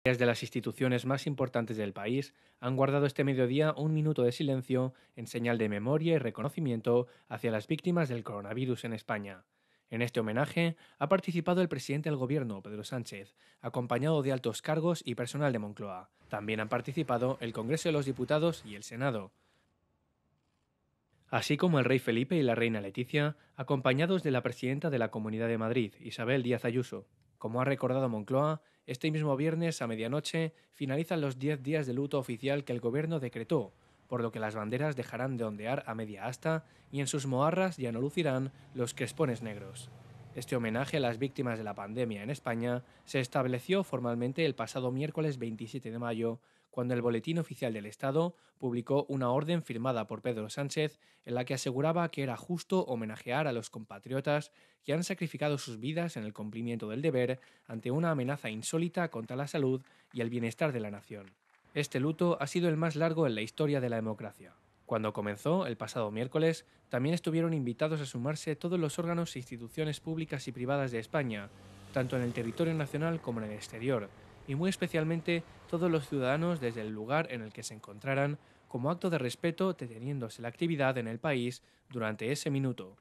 De las instituciones más importantes del país han guardado este mediodía un minuto de silencio en señal de memoria y reconocimiento hacia las víctimas del coronavirus en España. En este homenaje ha participado el presidente del gobierno, Pedro Sánchez, acompañado de altos cargos y personal de Moncloa. También han participado el Congreso de los Diputados y el Senado, así como el rey Felipe y la reina Leticia, acompañados de la presidenta de la Comunidad de Madrid, Isabel Díaz Ayuso. Como ha recordado Moncloa, este mismo viernes a medianoche finalizan los 10 días de luto oficial que el gobierno decretó, por lo que las banderas dejarán de ondear a media asta y en sus moarras ya no lucirán los crespones negros. Este homenaje a las víctimas de la pandemia en España se estableció formalmente el pasado miércoles 27 de mayo, cuando el Boletín Oficial del Estado publicó una orden firmada por Pedro Sánchez en la que aseguraba que era justo homenajear a los compatriotas que han sacrificado sus vidas en el cumplimiento del deber ante una amenaza insólita contra la salud y el bienestar de la nación. Este luto ha sido el más largo en la historia de la democracia. Cuando comenzó, el pasado miércoles, también estuvieron invitados a sumarse todos los órganos e instituciones públicas y privadas de España, tanto en el territorio nacional como en el exterior, y muy especialmente todos los ciudadanos desde el lugar en el que se encontraran, como acto de respeto deteniéndose la actividad en el país durante ese minuto.